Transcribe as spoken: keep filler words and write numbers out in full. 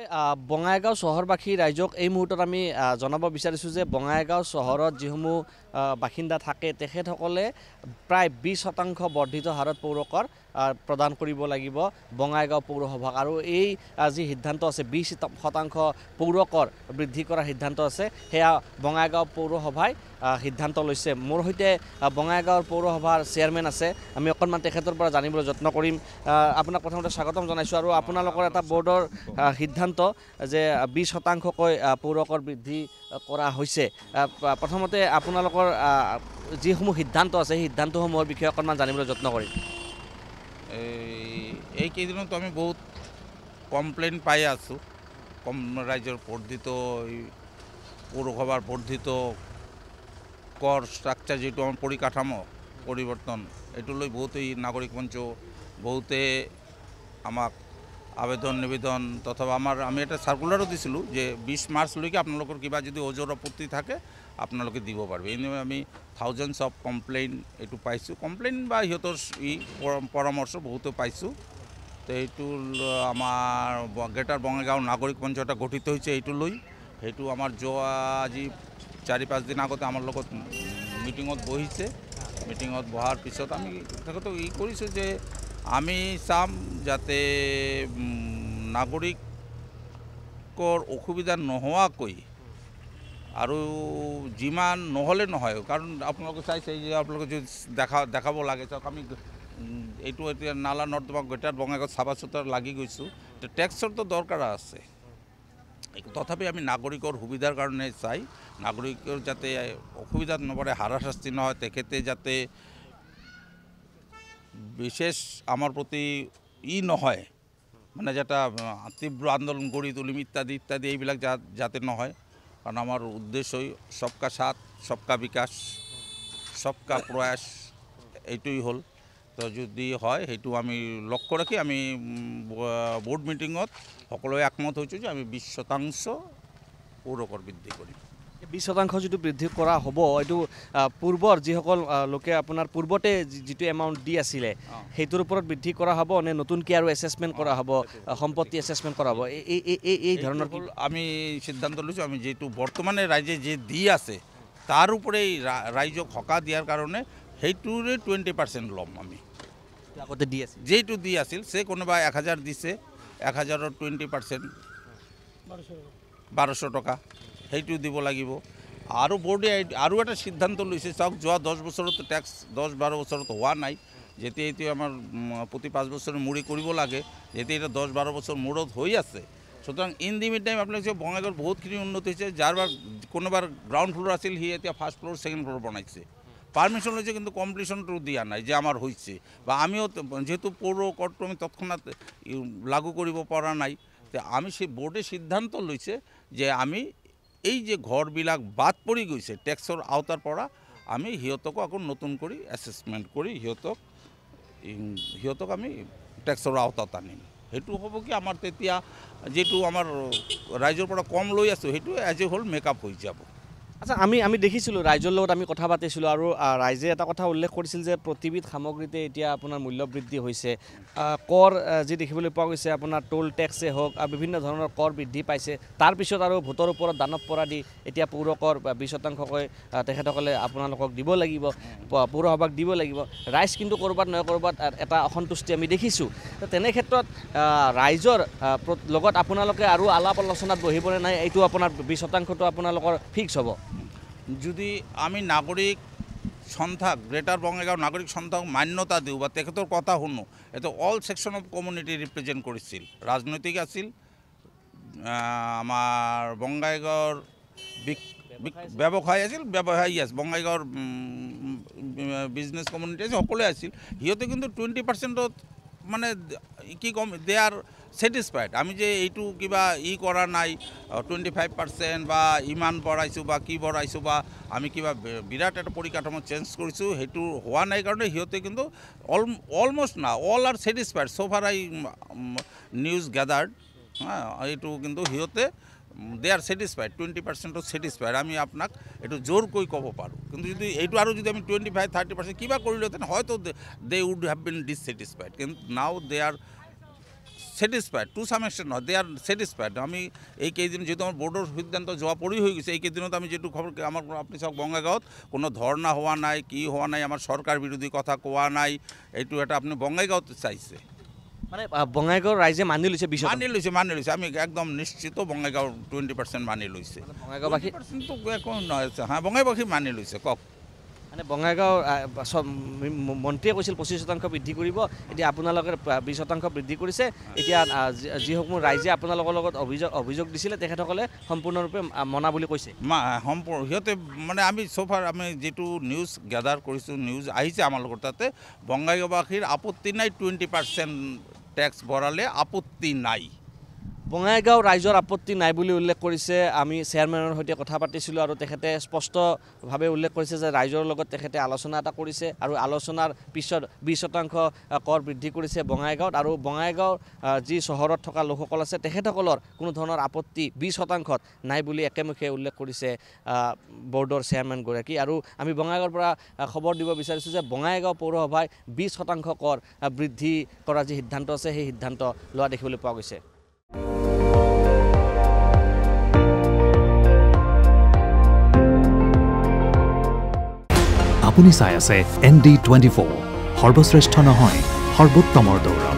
বঙাইগাঁও চহৰবাসী ৰাইজক এই মুহূৰ্তত আমি জনাব বিচাৰিছোঁ যে বঙাইগাঁও চহৰত যিসমূহ বাসিন্দা থাকে তেখেতসকলে প্ৰায় বিশ শতাংশ বৰ্ধিত হাৰত পৌৰকৰ প্ৰদান কৰিব লাগিব বঙাইগাঁও পৌৰসভাক আৰু এই যি সিদ্ধান্ত আছে বিশ শতাংশ পৌৰকৰ বৃদ্ধি কৰাৰ সিদ্ধান্ত আছে সেয়া বঙাইগাঁও পৌৰসভাই সিদ্ধান্ত লৈছে। মোৰ সৈতে বঙাইগাঁৱৰ পৌৰসভাৰ চেয়াৰমেন আছে, আমি অকণমান তেখেতৰ পৰা জানিবলৈ যত্ন কৰিম। আপোনাক প্ৰথমতে স্বাগতম জনাইছোঁ আৰু আপোনালোকৰ এটা বৰ্ডৰ সিদ্ধান্ত যে বিশ শতাংশকৈ পৌৰকৰ বৃদ্ধি কৰা হৈছে। প্ৰথমতে আপোনালোকৰ যিসমূহ সিদ্ধান্ত আছে সেই সিদ্ধান্তসমূহৰ বিষয়ে অকণমান জানিবলৈ যত্ন কৰিম। এই কেইদিনত আমি বহুত কমপ্লেইন পাই আছোঁ কম ৰাইজৰ বৰ্ধিত পৌৰসভাৰ বৰ্ধিত কৰ ষ্ট্ৰাকচাৰ যিটো আমাৰ পৰিকাঠামো পৰিৱৰ্তন এইটো লৈ বহুতেই নাগৰিক মঞ্চ বহুতে আমাক আবেদন নিবেদন তথা আমাৰ আমি এটা চাৰ্কুলাৰো দিছিলোঁ যে বিশ মাৰ্চলৈকে আপোনালোকৰ কিবা যদি ওজৰ আপত্তি থাকে আপোনালোকে দিব পাৰিব। এনেই আমি থাউজেণ্ডছ অফ কমপ্লেইন এইটো পাইছোঁ, কমপ্লেইন বা সিহঁতৰ ই পৰামৰ্শ বহুতো পাইছোঁ। তো এইটো আমাৰ গ্ৰেটাৰ বঙাইগাঁও নাগৰিক মঞ্চ এটা গঠিত হৈছে এইটো লৈ। সেইটো আমাৰ যোৱা আজি চাৰি পাঁচ দিন আগতে আমাৰ লগত মিটিঙত বহিছে। মিটিঙত বহাৰ পিছত আমি তেখেতক ই কৰিছোঁ যে আমি চাম যাতে নাগৰিকৰ অসুবিধা নোহোৱাকৈ আৰু যিমান নহ'লে নহয়, কাৰণ আপোনালোকে চাইছে যে আপোনালোকে যদি দেখা দেখাব লাগে চাওক আমি এইটো এতিয়া নালা নৰ্দমা গ্ৰেটাৰ বঙাইগাঁৱত চাফা চুতাৰ লাগি গৈছোঁ। তো টেক্সৰটো দৰকাৰ আছে, তথাপি আমি নাগৰিকৰ সুবিধাৰ কাৰণে চাই নাগৰিকৰ যাতে অসুবিধাত নপৰে, হাৰাশাস্তি নহয়, তেখেতে যাতে বিশেষ আমাৰ প্ৰতি ই নহয় মানে যেটা তীব্ৰ আন্দোলন গঢ়ি তুলিম ইত্যাদি ইত্যাদি এইবিলাক যাতে নহয়। কাৰণ আমাৰ উদ্দেশ্যই সবকা সাথ সবকা বিকাশ সবকা প্ৰয়াস এইটোই হ'ল। তো যদি হয় সেইটো আমি লক্ষ্য ৰাখি আমি বোৰ্ড মিটিঙত সকলোৱে একমত হৈছোঁ যে আমি বিশ শতাংশ পৌৰকৰ বৃদ্ধি কৰিম। বিশ শতাংশ যিটো বৃদ্ধি কৰা হ'ব এইটো পূৰ্বৰ যিসকল লোকে আপোনাৰ পূৰ্বতে যিটো এমাউণ্ট দি আছিলে সেইটোৰ ওপৰত বৃদ্ধি কৰা হ'ব নে নতুনকৈ আৰু এছেছমেণ্ট কৰা হ'ব, সম্পত্তি এছেছমেণ্ট কৰা হ'ব? এই এই এই ধৰণৰ আমি সিদ্ধান্ত লৈছোঁ আমি যিটো বৰ্তমানে ৰাইজে যে দি আছে তাৰ ওপৰেই ৰাইজক সকাহ দিয়াৰ কাৰণে সেইটোৰে টুৱেণ্টি পাৰ্চেণ্ট ল'ম আমি। আগতে দি আছিল যিটো দি আছিল সে কোনোবা এক হাজাৰ দিছে, এক হাজাৰৰ টুৱেণ্টি পাৰ্চেণ্ট বাৰশ টকা সেইটো দিব লাগিব। আৰু বৰ্ডে আৰু এটা সিদ্ধান্ত লৈছে চাওক যোৱা দহ বছৰত টেক্স দহ বাৰ বছৰত হোৱা নাই, যেতিয়া এইটো আমাৰ প্ৰতি পাঁচ বছৰৰ মূৰে কৰিব লাগে, যেতিয়া এটা দহ বাৰ বছৰ মূৰত হৈ আছে। সুতরাং ইন দি মিড টাইম আপোনালোকে বঙাইগাঁৱৰ বহুতখিনি উন্নতি হৈছে। যাৰবাৰ কোনোবাৰ গ্ৰাউণ্ড ফ্লোৰ আছিল সি এতিয়া ফাৰ্ষ্ট ফ্লোৰ ছেকেণ্ড ফ্লোৰ বনাইছে, পারমিশন লৈছে কিন্তু কমপ্লিশনটো দিয়া নাই যে আমাৰ হৈছে বা আমিও যেহেতু পৌৰ কৰটো আমি তৎক্ষণাৎ লাগু কৰিব পৰা নাই। আমি সেই বোর্ডে সিদ্ধান্ত লৈছে যে আমি এই যে ঘৰবিলাক বাদ পৰি গৈছে টেক্সৰ আওতাৰ পৰা আমি সিহঁতকো আকৌ নতুন কৰি এছেছমেণ্ট কৰি সিহঁতক সিহঁতক আমি টেক্সৰ আওতাত আনিম। সেইটো হ'ব কি আমাৰ তেতিয়া যেটো আমাৰ ৰাইজৰ পৰা কম লৈ আছোঁ সেইটো এজ এ হোল মেকআপ হৈ যাব। আচ্ছা, আমি আমি দেখিছিলোঁ ৰাইজৰ লগত আমি কথা পাতিছিলোঁ আৰু ৰাইজে এটা কথা উল্লেখ কৰিছিল যে প্ৰতিবিধ সামগ্ৰীতে এতিয়া আপোনাৰ মূল্য বৃদ্ধি হৈছে। কৰ যি দেখিবলৈ পোৱা গৈছে আপোনাৰ টোল টেক্সে হওক বিভিন্ন ধৰণৰ কৰ বৃদ্ধি পাইছে। তাৰপিছত আৰু ভোটৰ ওপৰত দানৱ পৰা দি এতিয়া পৌৰকৰ বিশ শতাংশকৈ তেখেতসকলে আপোনালোকক দিব লাগিব, পৌৰসভাক দিব লাগিব। ৰাইজ কিন্তু ক'ৰবাত নহয় ক'ৰবাত এটা অসন্তুষ্টি আমি দেখিছোঁ। তেনে ক্ষেত্ৰত ৰাইজৰ লগত আপোনালোকে আৰু আলাপ আলোচনাত বহিবনে নাই? এইটো আপোনাৰ বিশ শতাংশটো আপোনালোকৰ ফিক্স হ'ব? যদি আমি নাগৰিক সন্থাক গ্ৰেটাৰ বঙাইগাঁও নাগৰিক সন্থাক মান্যতা দিওঁ বা তেখেতৰ কথা শুনো, এইটো all section of community represent কৰিছিল, ৰাজনৈতিক আছিল, আমাৰ বঙাইগাঁৱৰ ব্যৱসায় আছিল, ব্যৱসায়ী আছে, বঙাইগাঁৱৰ বিজনেছ কমিউনিটি আছে, সকলোৱে আছিল। সিহঁতে কিন্তু টুৱেণ্টি পাৰ্চেণ্টত মানে কি ক'ম দে আৰ ছেটিছফাইড। আমি যে এইটো কিবা ই কৰা নাই টুৱেণ্টি ফাইভ পাৰ্চেণ্ট বা ইমান বঢ়াইছোঁ বা কি বঢ়াইছোঁ বা আমি কিবা বিৰাট এটা পৰিকাঠামো চেঞ্জ কৰিছোঁ সেইটো হোৱা নাই কাৰণে সিহঁতে কিন্তু অল অলমষ্ট না all are satisfied so' far I news gathered. এইটো কিন্তু সিহঁতে দে আৰ ছেটিছফাইড, টুৱেণ্টি পাৰ্চেণ্টত ছেটিছফাইড। আমি আপোনাক এইটো জোৰকৈ ক'ব পাৰোঁ। কিন্তু যদি এইটো আৰু যদি আমি টুৱেণ্টি ফাইভ থাৰ্টি পাৰ্চেণ্ট কিবা কৰিলোহেঁতেন হয়তো they would have been dissatisfied. কিন্তু now they are satisfied to some extent নহয়, দে আৰ ছেটিছফাইড। আমি এইকেইদিন যিহেতু আমাৰ বোৰ্ডৰ সিদ্ধান্ত যোৱা পৰি হৈ গৈছে, এইকেইদিনত আমি যিটো খবৰ আমাৰ আপুনি চাওক বঙাইগাঁৱত কোনো ধৰ্ণা হোৱা নাই, কি হোৱা নাই, আমাৰ চৰকাৰ বিৰোধী কথা কোৱা নাই, এইটো এটা আপুনি বঙাইগাঁৱত চাইছে। মানে বঙাইগাঁৱৰ ৰাইজে মানি লৈছে, মানি লৈছে মানি লৈছে আমি একদম নিশ্চিত বঙাইগাঁৱৰ টুৱেণ্টি পাৰ্চেণ্ট মানি লৈছে। বঙাইগাঁওবাসী পাৰ্চেণ্টটো একো নহয়, হা বঙাইবাসী মানি লৈছে। কওক মানে বঙাইগাঁৱৰ মন্ত্ৰীয়ে কৈছিল পঁচিছ শতাংশ বৃদ্ধি কৰিব, এতিয়া আপোনালোকে বিছ শতাংশ বৃদ্ধি কৰিছে। এতিয়া যিসমূহ ৰাইজে আপোনালোকৰ লগত অভিযোগ অভিযোগ দিছিলে তেখেতসকলে সম্পূৰ্ণৰূপে মনা বুলি কৈছে। মা সম্পূৰ্ণ সিহঁতে মানে আমি চফাৰ আমি যিটো নিউজ গেডাৰ কৰিছোঁ, নিউজ আহিছে আমাৰ লগত, তাতে বঙাইগাঁওবাসীৰ আপত্তি নাই, টুৱেণ্টি পাৰ্চেণ্ট টেক্স বঢ়ালে আপত্তি নাই। বঙাইগাঁও ৰাইজৰ আপত্তি নাই বুলি উল্লেখ কৰিছে। আমি চেয়াৰমেনৰ সৈতে কথা পাতিছিলোঁ আৰু তেখেতে স্পষ্টভাৱে উল্লেখ কৰিছে যে ৰাইজৰ লগত তেখেতে আলোচনা এটা কৰিছে আৰু আলোচনাৰ পিছত বিছ শতাংশ কৰ বৃদ্ধি কৰিছে বঙাইগাঁৱত। আৰু বঙাইগাঁৱৰ যি চহৰত থকা লোকসকল আছে তেখেতসকলৰ কোনো ধৰণৰ আপত্তি বিছ শতাংশত নাই বুলি একেমুখে উল্লেখ কৰিছে বৰ্ডৰ চেয়াৰমেনগৰাকী। আৰু আমি বঙাইগাঁৱৰ পৰা খবৰ দিব বিচাৰিছোঁ যে বঙাইগাঁও পৌৰসভাই বিছ শতাংশ কৰ বৃদ্ধি কৰাৰ যি সিদ্ধান্ত আছে সেই সিদ্ধান্ত লোৱা দেখিবলৈ পোৱা গৈছে। আপুনি চাই আছে এন ডি টুৱেণ্টি ফ'ৰ, সৰ্বশ্ৰেষ্ঠ নহয় সৰ্বোত্তমৰ দৌৰ।